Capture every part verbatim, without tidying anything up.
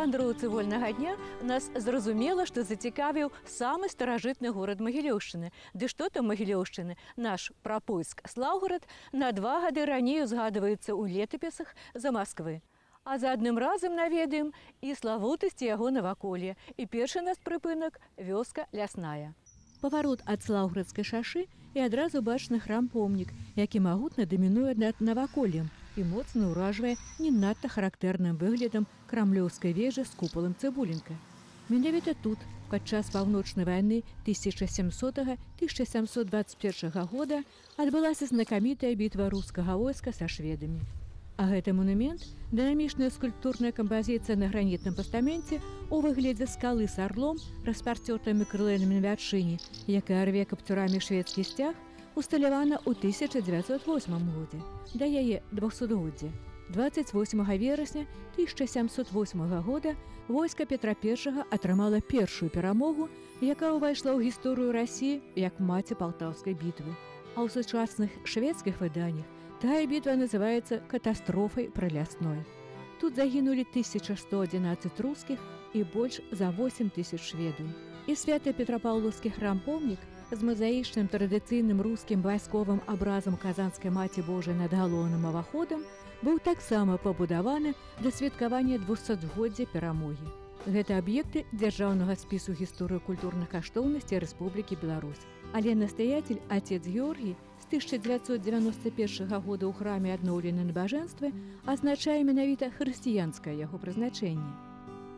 вандроўцы вольнага дня нас зразумела, што зацікавіў самы старажытны горад Магілёўшчыны. Ды што там Магілёўшчыны? Наш прапойск Слаўгорад на два гады раней узгадваецца ў летапісах за Масквы. А за адным разам наведаем і славутасці яго наваколля. І першы наш прыпынак – вёска лясная. Паварот ад Слаўградскай шашы і адразу бачны храм-помнік, які магутна дамінуе над наваколлем і моцна ўражвае не надта характэрным выглядам крамлёўскай вежы з купалам цыбулінка. Менавіта тут, падчас паўночнай вайны тысяча сямсотага — тысяча сямсот дваццаць першага года адбылася знакамітая бітва рускага войска са шведамі. А гэты манумент – дынамічная скульптурная кампазіцыя на гранітным пастаменце у выглядзе скалы з арлом, распарцёртымі крыламі на вяршыні, якая рве капцюрамі шведскі сцяг, усталявана ў тысяча дзевяцьсот восьмым годзе, да яе двухсотгоддзя. дваццаць восьмага верасня тысяча сямсот восьмага года войска Петра Першага атрымала першую перамогу, якая ўвайшла ў гісторыю Расіі як маці Палтаўскай бітвы. А ў сучасных шведскіх выданнях тая бітва называецца катастрофай пры Лясной. Тут загінулі тысяча сто адзінаццаць рускіх і больш за восем тысяч шведаў. І свята-петрапаўлаўскі храм-помнік з мазаічным традыцыйным рускім вайсковым абразам казанскай маці Божай над галоўным уваходам быў таксама пабудаваны да святкавання двухсотгоддзя перамогі. Гэта аб'екты дзяржаўнага спісу гісторыі культурных каштоўнасцей Рэспублікі Беларусь. Але настаятель отец Георгій з тысяча дзевяцьсот дзевяноста першага года ў храме адноўлены набажэнствы азначае менавіта хрысціянскае яго прызначэнне.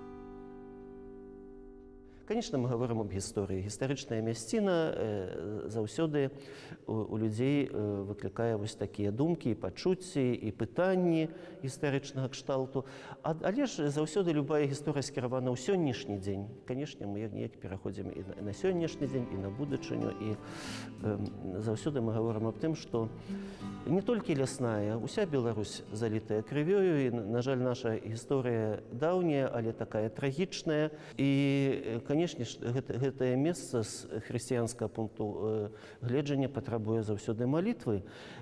Конечно, мы говорим об гісторыі. Гістарычная мясціна э, заўсёды у, у людзей э, выклікае вось такія думкі, і пачуцці, і пытанні гістарычнага кшталту. А, але ж заўсёды любая гісторыя скіравана ў сённяшні дзень. Канешне, мы неяк пераходзім і на, на сённяшні дзень, і на будучыню. І э, заўсёды мы говорим аб тым, што не толькі лясная, уся Беларусь залітая крывёю, і, на жаль, наша гісторыя даўняя, але такая трагічная. І, канешне, гэта, гэтае месца з хрысціянскага пункту э, гледжання патрабуе заўсёды малітвы,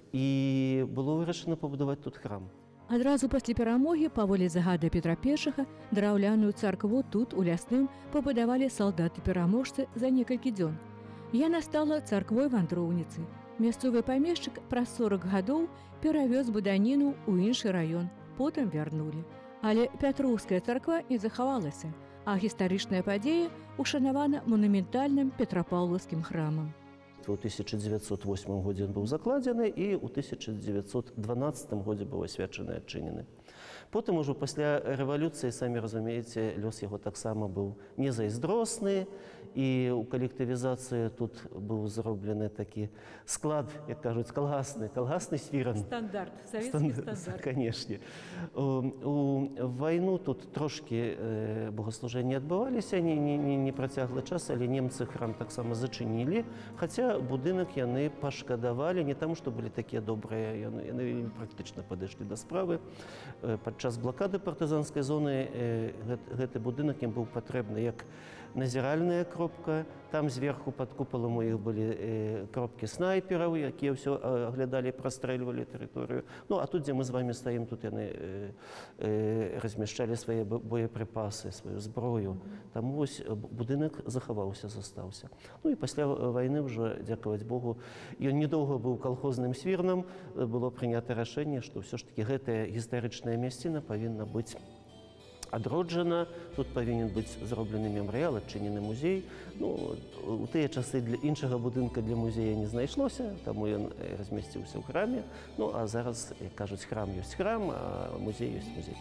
і было вырашана пабудаваць тут храм. Адразу пасля перамогі, па волі загада Петра Першага, драўляную царкву тут, у Лясным, пабудавалі салдаты-пераможцы за некалькі дзён. Яна стала царквой-вандроўніцай. Мясцовы памешчык праз сорак гадоў перавёз буданіну ў іншы раён, потым вярнулі. Але Пятроўская царква не захавалася, а гістарычная падзея ушанавана манументальным петрапаўлаўскім храмам. У тысяча дзевяцьсот восьмым годзе ён быў закладзены, і ў тысяча дзевяцьсот дванаццатым годзе быў асвячаны, адчынены. Потым ужо пасля рэвалюцыі, самі разумееце, лёс яго таксама быў незайздросны, і ў калектывізацыі тут быў зроблены такі склад, як кажуць, калгасны, калгасны свіран. Стандарт, савецкі стандарт. Канешне. У, у вайну тут трошкі э, богослужэнні адбываліся, не, не, не працяглы час, але немцы храм таксама зачынілі, хаця будынак яны пашкадавалі, не таму, што былі такія добрыя, яны, яны практычна падышлі да справы. Падчас блакады партызанскай зоны э, гэты, гэты будынак ім быў патрэбны як назіральная кропка. Там зверху пад купалам у іх былі э, кропкі снайпераў, якія ўсё аглядалі, прастрэльвалі тэрыторыю. Ну, а тут, дзе мы з вамі стаім, тут яны э, э, размяшчалі свае боепрыпасы, сваю зброю. Таму вось будынак захаваўся, застаўся. Ну і пасля вайны ўжо, дзякаваць Богу, ён недоўга быў калхозным свірнам, было прынята рашэнне, што ўсё ж такі гэтая гістарычная мясціна павінна быць адроджана, тут павінен быць зроблены мемарыял, адчынены музей. Ну, у тыя часы для іншага будынка для музея не знайшлося, таму ён размясціўся ў храме. Ну, а зараз, як кажуць, храм ёсць храм, а музей ёсць музей.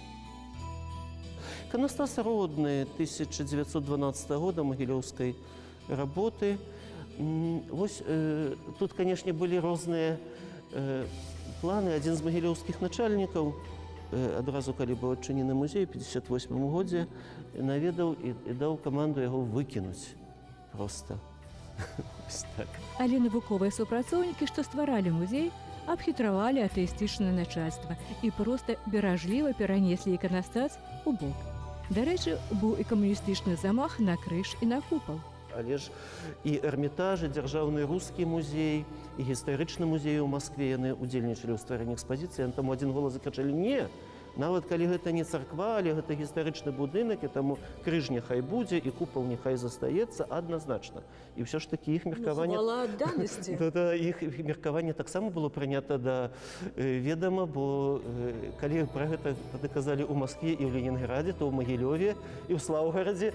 Іканастас родны тысяча дзевяцьсот дванаццатага года магілёўскай работы. Вось э, тут, канешне, былі розныя э, планы. Адзін з магілёўскіх начальнікаў, адразу калі быў адчынены музей у пятьдесят восьмым годзе, наведаў і, і даў каманду яго выкінуць проста. Так. Але навуковыя супрацоўнікі, што стваралі музей, абхітравалі атэістычнае начальства і проста беражліва перанеслі іканастас у бок. Дарэчы, быў і камуністычны замах на крыж і на купал. Але ж і Эрмітаж, і дзяржаўны рускі музей, і гістарычны музей у Маскве, яны удзельнічалі ў стварэнні экспазіцыі, таму адзін голас закрычалі: «Не, Нават калі гэта не царква, але гэта гістарычны будынак, і таму крыж няхай будзе, і купал няхай застаецца адназначна. І ўсё ж такі іх меркаванне... Хвала адданасці. Іх меркаванне таксама было прынята да ведама, бо калі пра гэта даказалі ў Маскве і ў Ленінграде, то ў Магілёве і ў Слаўгарадзе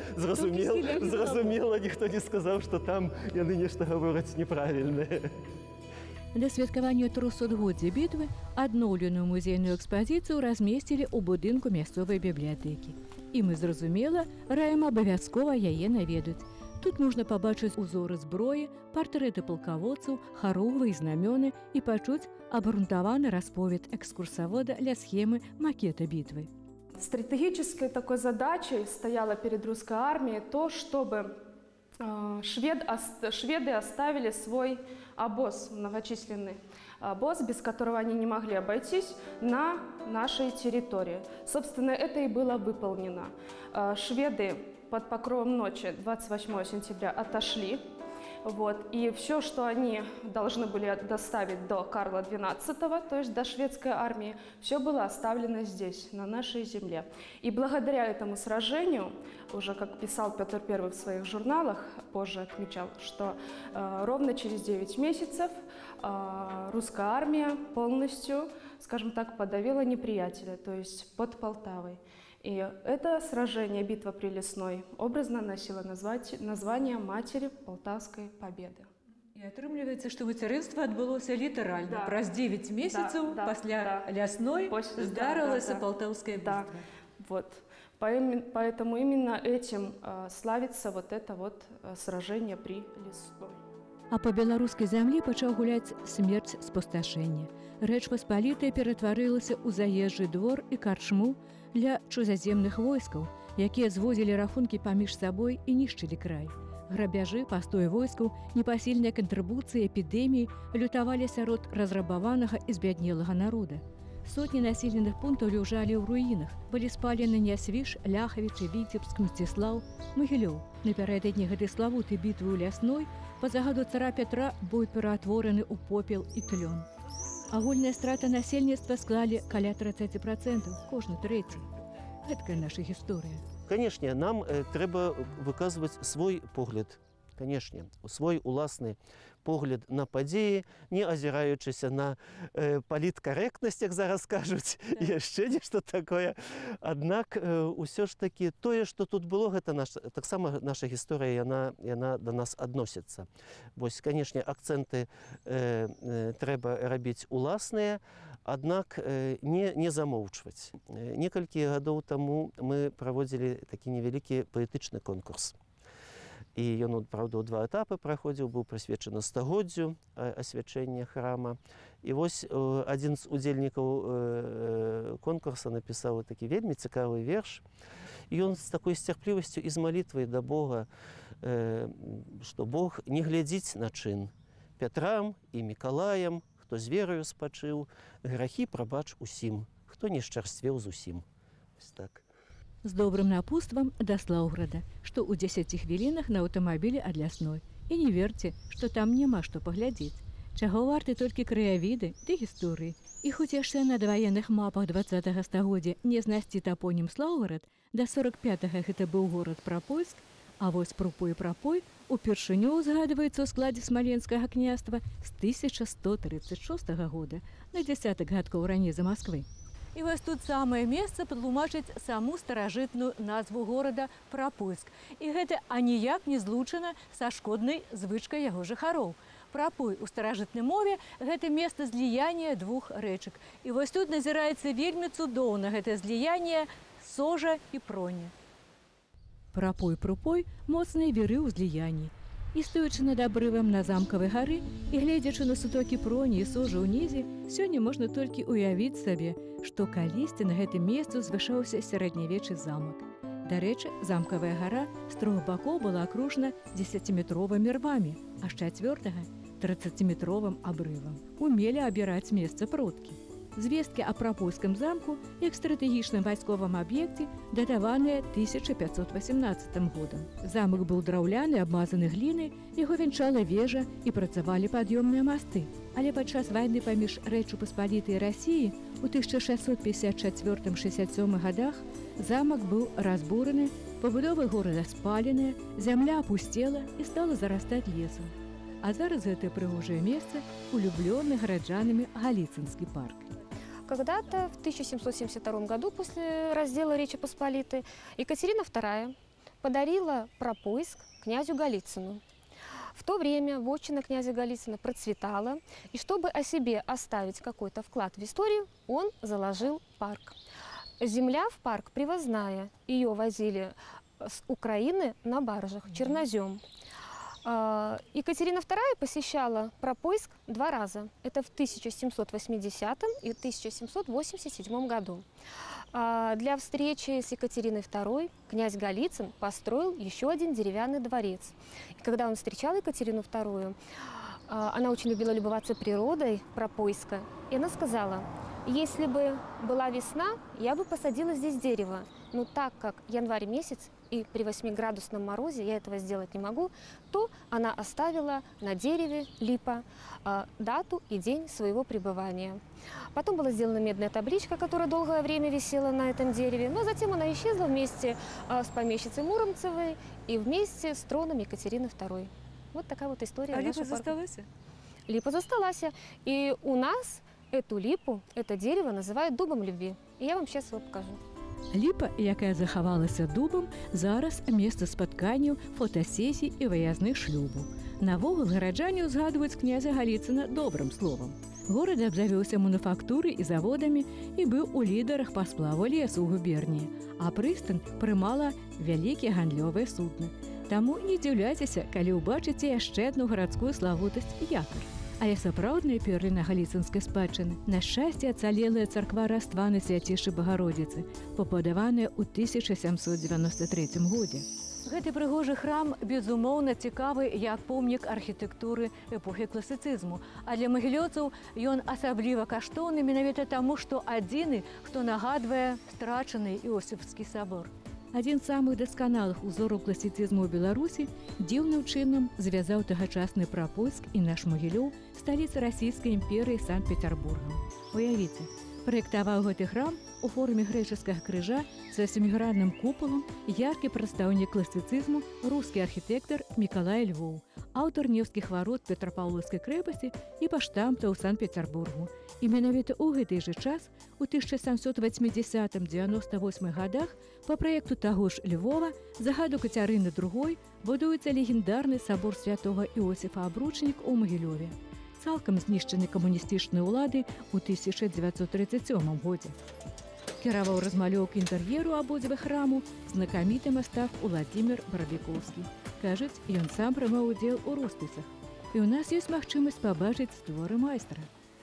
зразумела, ніхто не сказаў, што там яны нешта гавораць неправільнае. Для святкавання трохсотгоддзя бітвы адноўленую музейную экспазіцыю размесцілі ў будынку мясцовай бібліятэкі. І мы, зразумела, раім абавязкова яе наведаць. Тут можна пабачыць узоры зброі, партрэты палкаводцаў, харовы і знамёны і пачуць абгрунтаваны расповед экскурсавода для схемы макета бітвы. Стратегической такой задачей стояло перед русской армией то, чтобы швед, шведы оставили свой обоз, многочисленный обоз, без которого они не могли обойтись, на нашей территории. Собственно, это и было выполнено. Шведы под покровом ночи двадцать восьмого сентября отошли. Вот, и все, что они должны были доставить до Карла двенадцатого, то есть до шведской армии, все было оставлено здесь, на нашей земле. И благодаря этому сражению, уже как писал Петр Первый в своих журналах, позже отмечал, что э, ровно через девять месяцев э, русская армия полностью, скажем так, подавила неприятеля, то есть под Полтавой. И это сражение, битва при Лесной, образно носило название «Матери Полтавской победы». І атрымліваецца, што мацярынства адбылося літаральна. Да. Праз девять месяцаў да, пасля да. Лясной После... здарылася да, да, Полтавская да. битва. Вот. Поэтому именно этим э, славится вот это вот э, сражение при Лесной. А па беларускай зямлі пачаў гуляць смерць спусташэння. Рэч Паспалітая ператварылася ў заезджы двор і карчму для чужаземных войскаў, якія зводзілі рахункі паміж сабой і нішчылі край. Грабяжы, пастой войскаў, непасільныя кантрыбуцыі, эпідэміі лютавалі сярод разрабаванага і збяднелага народа. Сотні населеных пунктаў ляжалі ў руінах, былі спалены Нясвіж, Ляхавічы, Віцебск, Мсціслаў, Магілёў. Напярэдадні гэтай славутай бітвы ў Лясной па загаду цара Пятра быў ператвораны ў попел і тлён. Агульная страта насельніцтва склалі каля тридцать процентов, кожны трэці. Гэткая наша гісторыя. Канешне, нам э, трэба выказваць свой погляд, канешне, свой уласны погляд на падзеі, не азіраючыся на э, паліткарэктнасць, як зараз кажуць, да. Яшчэ нешта такое. Аднак э, усё ж такі тое, што тут было, гэта наш, таксама наша гісторыя, яна, яна да нас адносіцца. Вось, канешне, акцэнты э, э, трэба рабіць уласныя, аднак э, не, не замоўчваць. Э, некалькі гадоў таму мы праводзілі такі невялікі паэтычны конкурс. І ён, правда, у два этапы праходзіў, быў прысвечаны стагоддзю асвячэння храма. І вось адзін з удзельнікаў конкурса напісаў такі вельмі цікавы верш. І ён з такой сцярплівасцю і з малітвай да Бога, што Бог не глядзіць на чын. Пятрам і Мікалаям, хто з верою спачыў, грахі прабач усім, хто не шчарствеў зусім. Ось так. З добрым напутствам да Слаўграда, што ў дзесяці хвілінах на аўтамабілі ад Лясной. І не верце, што там няма што паглядзець. Чаго варты толькі краявіды ды гісторыі. І хоць яшчэ на даваенных мапах дваццатага стагоддзя не знайсці тапонім Слаўград, да сорок пятага гэта быў горад Прапойск, а вось Прупой Прапой упершыню узгадваецца ў складзе Смаленскага княства з тысяча сто тридцать шостага года, на дзясятак гадкоў раней за Масквы. І вось тут самае месца патлумачыць саму старажытную назву горада Прапойск. І гэта аніяк не злучана са шкоднай звычкай яго жыхароў. Прапой у старажытнай мове – гэта месца зліяння двух рэчак. І вось тут назіраецца вельмі цудоўна гэтае зліянне Сожа і Проня. Прапой-Прупой моцныя віры ў зліянні. І стоячы над абрывам на замкавай гары і гледзячы на сутокі Проні і Сожа ўнізе, сёння можна толькі ўявіць сабе, што калісьці на гэтым месцы звышаўся сярэднявечны замак. Дарэчы, замкавая гара з трох бакоў была акружана дзесяціметровымі рвамі, а з чацвёртага – трыццаціметровым абрывам. Умелі абіраць месца продкі. Звесткі аб прапольскім замку як стратэгічным вайсковым аб'екце датаваныя тысяча пятьсот восемнадцатым годам. Замак быў драўляны, абмазаны глінай, яго вянчала вежа і працавалі пад'ёмныя масты. Але падчас вайны паміж Рэччу Паспалітай і Расіяй у тысяча шэсцьсот пятьдесят четвёртым — шэсцьдесят сёмым годах замак быў разбураны, пабудовы горада спаленыя, зямля апусцела і стала зарастаць лесам. А зараз гэта прыгожае месца улюблёны гараджанамі Галіцынскі парк. Когда-то в тысяча семьсот семьдесят втором году после раздела Речи Посполитой Екатерина вторая подарила Пропойск князю Голицыну. В то время вотчина князя Голицына процветала, и чтобы о себе оставить какой-то вклад в историю, он заложил парк. Земля в парк привозная, ее возили с Украины на баржах, чернозем. Екатерина вторая посещала Пропойск два раза. Это в тысяча семьсот восьмидесятом и тысяча семьсот восемьдесят седьмом году. Для встречи с Екатериной второй князь Голицын построил еще один деревянный дворец. И когда он встречал Екатерину вторую, она очень любила любоваться природой Пропойска. И она сказала: если бы была весна, я бы посадила здесь дерево. Но так как январь месяц, и при восьмиградусном морозе я этого сделать не могу, то она оставила на дереве липа э, дату и день своего пребывания. Потом была сделана медная табличка, которая долгое время висела на этом дереве, но затем она исчезла вместе э, с помещицей Муромцевой и вместе с троном Екатерины второй. Вот такая вот история. А липа засталась? Липа засталась. И у нас эту липу, это дерево называют дубом любви. И я вам сейчас его покажу. Ліпа, якая захавалася дубам, зараз месца спатканняў, фотасесій і выязных шлюбаў. Навогул гараджане ўзгадваюць князя Галіцына добрым словам. Горад абзавёўся мануфактурай і заводамі і быў у лідарах па сплаву лесу ў губерніі, а прыстань прымала вялікія гандлёвыя судны. Таму не дзіўляйцеся, калі ўбачыце яшчэ адну гарадскую славутасць якар. Але сапраўдная перліна галіцынскай спадчыны, на шчасце, ацалелая царква Растваны Свяцейшай Багародзіцы, пабудаваная ў тысяча сямсот дзевяноста трэцім годзе. Гэты прыгожы храм, безумоўна, цікавы як помнік архітэктуры эпохі класіцызму. А для магілёцаў ён асабліва каштоўны менавіта таму, што адзіны, хто нагадвае страчаны Іосіфскі сабор. Адзін з самых дасканалых узораў класіцызму ў Беларусі дзіўным чынам звязаў тагачасны Пропойск і наш Магілёў, сталіца расійскай імперыі Санкт-Петербургам. Уявіце, праектаваў гэты храм у форме грэчаскага крыжа з сямігранным купалам яркі прадстаўнік класіцызму рускі архітэктар Мікалай Львоў, аўтар Невскіх варот Петрапаўлаўскай крэпасці і паштамта ў Санкт-Петербургу. І менавіта ў гэты же час, у тысяча сямсот восьмидесятым — дзевяноста восьмым годах, па праекту таго ж Львова, загаду Кацярыны другой, будуецца легендарны сабор святого Іосіфа Абручніка ў Магілёве, цалкам знішчаны камуністычнай уладай у тысяча дзевяцьсот тридцать сёмым годзе. Кіраваў размалёўкай інтэр'еру абодвух храму знакаміты мастак Уладзімір Барабікоўскі. Кажуць, ён сам прымаў удзел у роспісах. І ў нас ёсць магчымасць пабачыць творы майстра.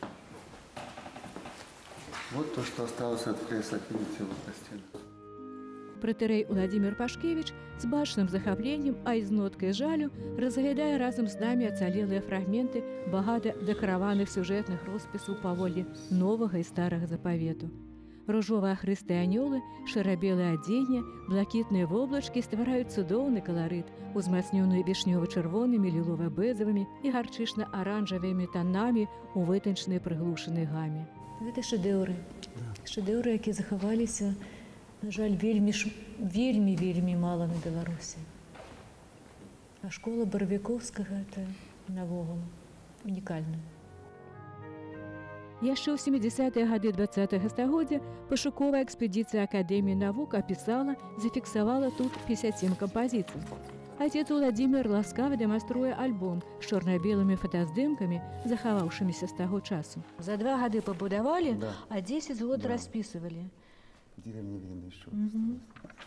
Вот то, что осталось от фресок, видите, вот на стенах. Протэрэй Уладзімір Пашкевіч з бачным захапленнем, а і з ноткай жалю разглядае разам з намі ацалелыя фрагменты багата дэкараваных сюжэтных роспісаў паводле новага і старага запавету. Ружова-ахрыстыя анёлы, шэра-белае адзенне, блакітныя воблачкі ствараюць цудоўны каларыт, узмацнёны вішнёва-чырвонымі, лілова-бэзавымі і гарчычна-аранжавымі танамі ў вытанчанай прыглушанай гаме. Гэта шэдэўры. Шэдэўры, якія захаваліся, на жаль, вельмі, вельмі, вельмі мала на Беларусі. А школа Баравікоўскага – это навогул унікальна. Яшчэ ў сямідзясятыя гады дваццатага стагоддзя пашуковая экспедыцыя Акадэміі навук апісала, зафіксавала тут пятьдесят семь кампазіцый. Отец Уладзімір ласкава дэманструе альбом з чорна-белымі фотаздымкамі, захаваўшымися з таго часу. За два гады пабудавалі, да. А десять год да. распісывалі. Деревни видно еще. Угу.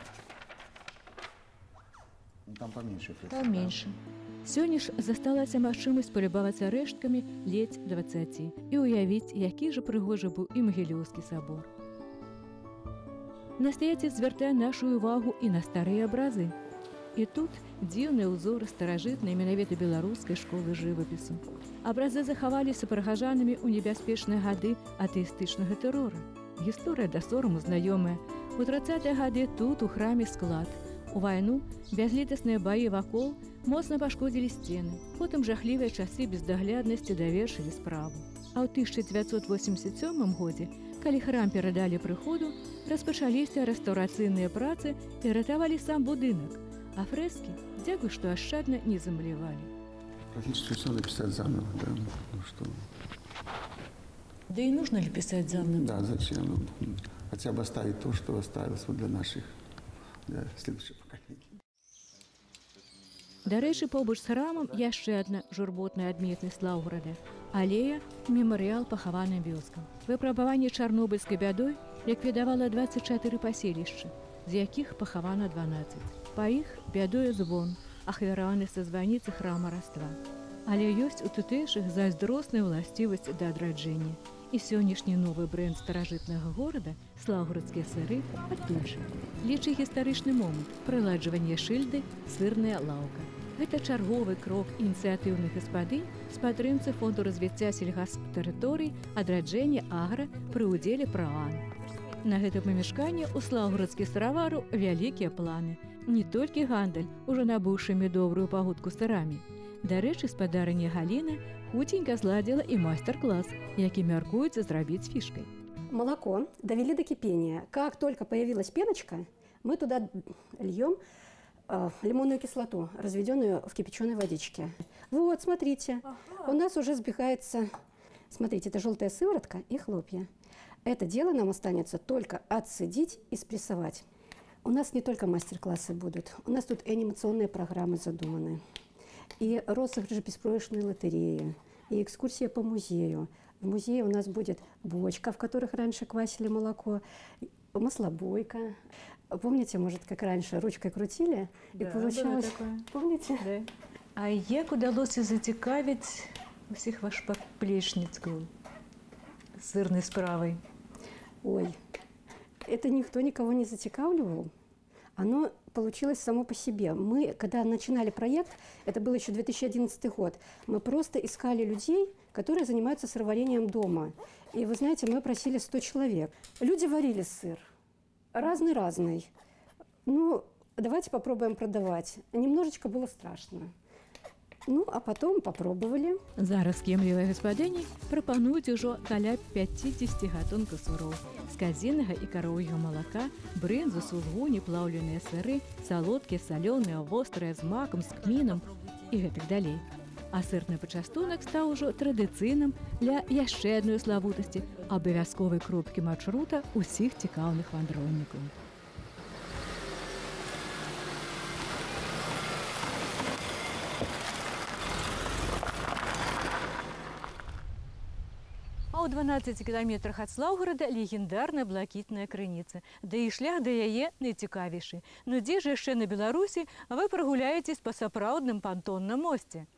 Там поменьше фресок. Поменьше. Сёння ж засталася магчымасць палюбавацца рэшткамі ледзь дваццаці і ўявіць, які ж прыгожы быў і Магілёўскі сабор. Настаяцель звяртае нашу ўвагу і на старыя абразы. І тут дзіўныя ўзоры старажытнай менавіта беларускай школы жывапісу. Абразы захаваліся прыхажанамі ў небяспечныя гады атэістычнага тэрора. Гісторыя да сорому знаёмая. У трыццатыя гады тут у храме склад. У вайну бязлітасныя баі вакол моцна пашкодзілі сцены. Потым жахлівыя часы бездагляднасці давершылі справу. А ў тысяча дзевяцьсот восемьдесят сёмым годзе, калі храм перадалі прыходу, распачаліся рэстаўрацыйныя працы і ратавалі сам будынак. А фрэскі, дзякуй, што ашчадна не замалявалі. Практически все написать заново, да. Ну что? Да и нужно ли писать заново? Да, зачем? Ну, хотя бы оставить то, что осталось вот для наших, для следующих поколений. Дарэчы, побач з храмам яшчэ адна журботная адметнасць Слаўграда – алея мемарыял пахаваным вёскам. Выпрабаванне чарнобыльскай бядой ліквідавала дваццаць чатыры паселішчы, з якіх пахавана дванаццаць. Па іх бядою звон, ахвяраваны са званіцы храма Раства. Але ёсць у тутэйшых зайздросная ўласцівасць да адраджэння. І сённяшні новы брэнд старажытнага горада – слаўградскія сыры адтуль жа. Лічы гістарычны момант – прыладжванне шыльды «Сырная лаўка». Гэта чарговы крок ініцыятыўных гаспадынь з падтрымцы фонду развіцця сельгасптэрыторый адраджэння агра пры ўдзеле праан. На гэта памяшканне ў слаўградскіх сыравараў вялікія планы. Не толькі гандаль, ужо набыўшымі добрую пагодку сырамі. Дарэчы, спадарыня Галіна хутенька зладзіла і майстар-клас, які мяркуецца зрабіць фішкай. Молоко довели до кипения. Как только появилась пеночка, мы туда льем э, лимонную кислоту, разведенную в кипяченой водичке. Вот, смотрите, ага. У нас уже сбегается, смотрите, это желтая сыворотка и хлопья. Это дело нам останется только отцедить и спрессовать. У нас не только мастер-классы будут, у нас тут анимационные программы задуманы. И розыгрыш беспроигрышной лотереи, и экскурсия по музею. В музее у нас будет бочка, в которых раньше квасили молоко, маслобойка. Помните, может, как раньше ручкой крутили, да, и получалось... Помните? Да. А як удалося зацікавіць усіх ваш поплечніцкаў сырной справой? Ой, это никто никого не зацікавливал. Оно получилось само по себе. Мы, когда начинали проект, это был еще две тысячи одиннадцатый год, мы просто искали людей, которые занимаются сыроварением дома. И вы знаете, мы просили сто человек. Люди варили сыр. Разный-разный. Ну, давайте попробуем продавать. Немножечко было страшно. Ну, а потом попробовали. Зараз кемлівыя гаспадыні прапануюць ужо каля пяцідзесяці гатункаў сыроў. З казінага і кароўяга малака, брынзу, сулгуні, плаўленыя сыры, салодкія, салёныя, вострыя, з макам, з кмінам і гэтак далей. А сырны пачастунак стаў ужо традыцыйным для яшчэ адной славутасці – абавязковай кропкі маршрута ўсіх цікаўных вандроўнікаў. А ў дванаццаці кіламетрах ад Слаўграда легендарная блакітная крыніца. Да і шлях да яе найцікавейшы. Ну дзе ж яшчэ на Беларусі вы прагуляецесь па сапраўдным пантонным мосце?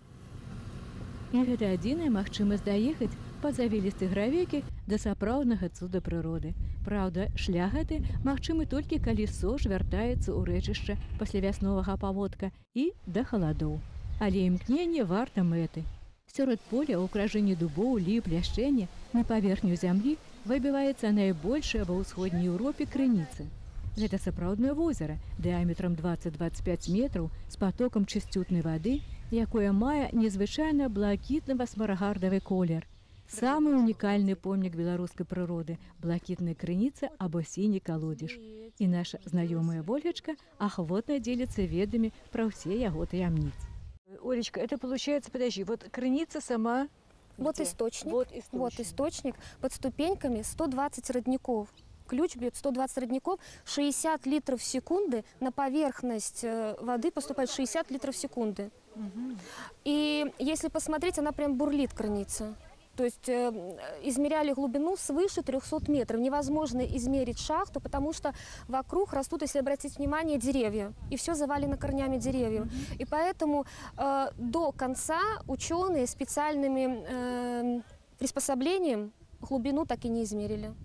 І гэта адзіная магчымасць даехаць па завілістай гравейкі да сапраўднага цуда прыроды. Праўда, шлях гэты магчымы толькі калі сош вяртаецца ў рэчышча пасля вясновага паводка і да халадоў. Але імкненне варта мэты. Сярод поля ў акружэнні дубоў, ліп, ляшчэня на паверхню зямлі выбіваецца найбольшая ва ўсходняй Еўропе крыніца. Гэта сапраўднае возера дыяметрам дваццаць - дваццаць пяць метраў з патокам чысцютнай вады, якое мае незвычайна блакітна-смарагардавы колер. Самы унікальны помнік беларускай прыроды – блакітная крыніца або сіні калодзеж. І наша знаёмая Вольгачка ахвотна дзеліцца ведамі пра ўсе яго таямніцы. Олечка, это получается, подожди, вот крыница сама... Вот где? источник, вот источник. вот источник, под ступеньками сто двадцать родников. Ключ бьет сто двадцать родников, шестьдесят литров в секунды, на поверхность воды поступает шестьдесят литров в секунды. Угу. И если посмотреть, она прям бурлит, крыница. То есть э, измеряли глубину свыше трёхсот метров. Невозможно измерить шахту, потому что вокруг растут, если обратить внимание, деревья. И все завалено корнями деревьев. Mm-hmm. И поэтому э, до конца ученые специальными э, приспособлениями глубину так и не измерили.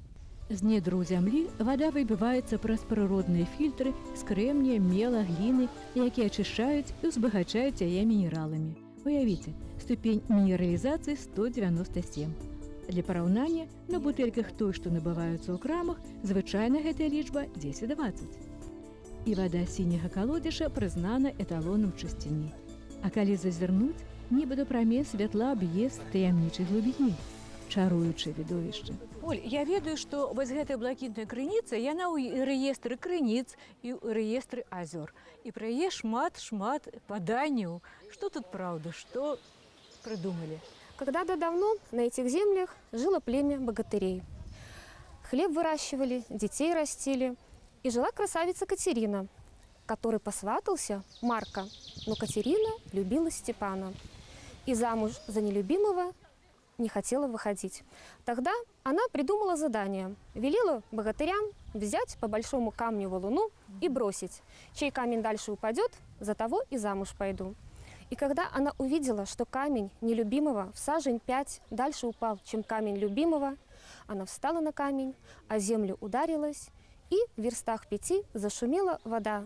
З недру зямлі вада выбіваецца праз прыродныя фільтры з крэмнія, мела, гліны, якія ачышчаюць і ўзбагачаюць яе мінераламі. Уявіце, ступень мінералізацыі сто дзевяноста сем. Для параўнання, на бутэльках той, што набываюцца ў крамах, звычайна гэтая лічба дзесяць-дваццаць. І вада сіняга калодзеша прызнана эталонам чысціні. А калі зазірнуць, нібыта прамень святла б'е з таямнічай глыбіні. Чаруючае відовішча. Оль, я ведаю, што вось гэтая блакітная крыніца, яна ў рэестры крыніц і ў рэестры азёр. І пра яе шмат-шмат паданняў. Што тут праўда, што прыдумалі? Когда-то давно на этих землях жило племя богатырей. Хлеб выращивали, детей растили. И жила красавица Катерина, который посватался Марка. Но Катерина любила Степана. И замуж за нелюбимого не хотела выходить. Тогда она придумала задание. Велела богатырям взять по большому камню валуну и бросить. Чей камень дальше упадет, за того и замуж пойду. И когда она увидела, что камень нелюбимого в сажень пять дальше упал, чем камень любимого, она встала на камень, а землю ударилась, и в верстах пяти зашумела вода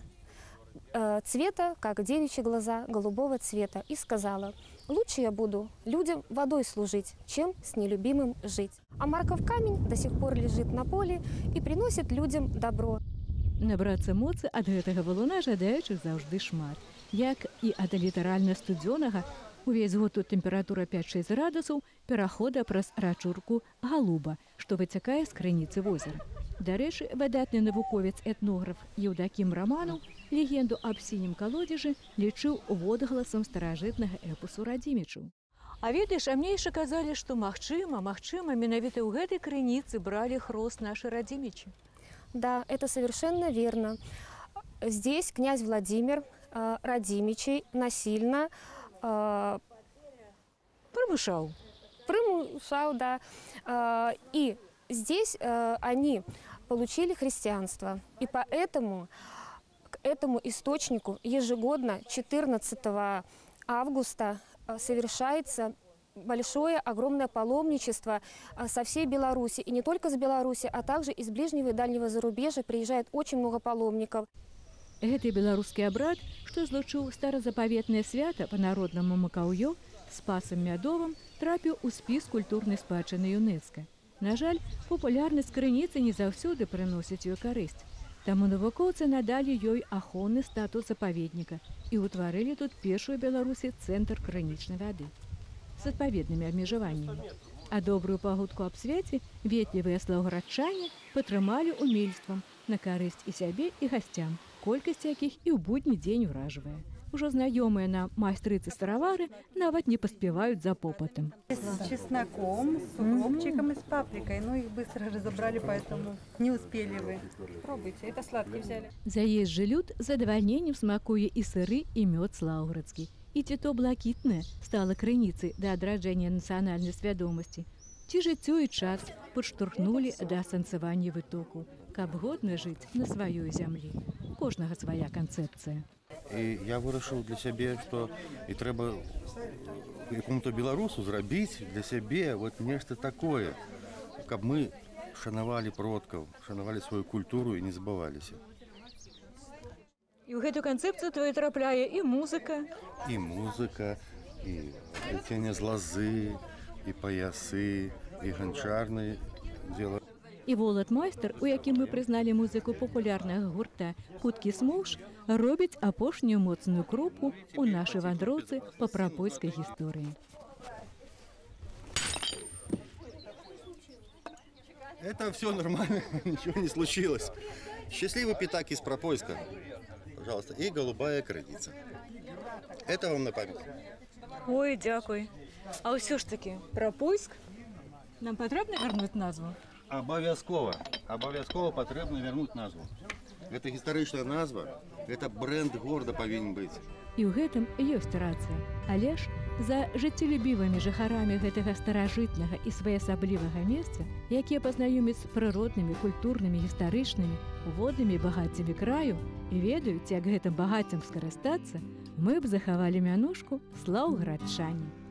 э, цвета, как девичьи глаза, голубого цвета, и сказала: «Лучше я буду людям водой служить, чем с нелюбимым жить». А Марков камень до сих пор лежит на поле и приносит людям добро. Набрацца моцы ад гэтага валуна жадаючых заўжды шмат. Як і ад літаральна студзёнага, увесь год тут тэмпература пяць-шэсць градусаў перахода праз рачурку Галуба, што выцякае з крыніцы возера. Дарэчы, выдатны навуковец-этнограф Еўдакім Раманаў легенду аб сінім калодзежы лічыў водгаласам старажытнага эпосу радзімічаў. А ведаеш, а мне яшчэ казалі, што магчыма, магчыма, менавіта ў гэтай крыніцы бралі хрост нашы радзімічы. Да, это совершенно верно. Здесь князь Владимир э, Радимичей насильно э, примушал. Примушал, да. Э, и здесь э, они получили христианство. И поэтому к этому источнику ежегодно четырнадцатого августа э, совершается большое, огромное паломничество со всей Беларуси. И не только с Беларуси, а также из ближнего и дальнего зарубежья приезжает очень много паломников. Гэты беларускі абрад, што злучыў старазапаветнае свята па народнаму Макаўё з Спасам Мядовым, трапіў у спіс культурнай спадчыны ЮНЕСКО. На жаль, папулярнасць крыніцы не заўсёды прыносіць ёй карысць. Таму навукоўцы надалі ёй ахоўны статус запаведніка і ўтварылі тут першую Беларусі цэнтр крынічнай вады з адпаведнымі абмежаваннямі. А добрую пагодку аб свяце ветлівыя слаўградчане патрымалі умельствам на карысць і сябе, і гасцям, колькасць якіх і ў будні дзень уражвае. Ужо знаёмыя нам майстрыцы-старавары нават не паспеваюць за попытам. С чесноком, с укропчиком и с паприкой. Ну, их быстро разобрали, поэтому не успели вы. Пробуйте, это сладкий взяли. Заезджы люд з задавальненнем смакуе і сыры, і мёд слаўградскі. І ці то блакітнае стала крыніцай да адраджэння нацыянальнай свядомасці, ці жыццё і час падштурхнулі да асэнсавання вытоку, каб годна жыць на сваёй зямлі. Кожнага свая канцэпцыя. І я вырашыў для сябе, што і трэба якому-то беларусу зрабіць для сябе вот нешта такое, каб мы шанавалі продкаў, шанавалі сваю культуру і не забываліся. І ў гэту канцэпцыю твою трапляе і музыка. І музыка, і пляценне з лазы, і паясы, і ганчарнае дзела. І волат-майстар, у якім мы прызналі музыку папулярнага гурта «Хуткі смоўж», робіць апошнюю моцную кропку ў нашай вандроўцы па прапольскай гісторыі. Это все нормально, ничего не случилось. Счастливый пятак из Пропойска. Пожалуйста, и голубая крыніца. Это вам на память. Ой, дякую. А ўсё ж таки, Пропойск? Нам патрэбна вярнуць назву? Абавязкова. Абавязкова патрэбна вярнуць назву. Гэта гістарычная назва, гэта бренд горада павінен быць. І ў гэтым ёсць рацыя. Але ж за жыццелюбівымі жыхарамі гэтага старажытнага і своеасаблівага месца, якія пазнаёмяць з прыроднымі, культурнымі, гістарычнымі, воднымі багаццямі краю і ведаюць, як гэтым багаццям скарыстацца, мы б захавалі мянушку слаўградчане.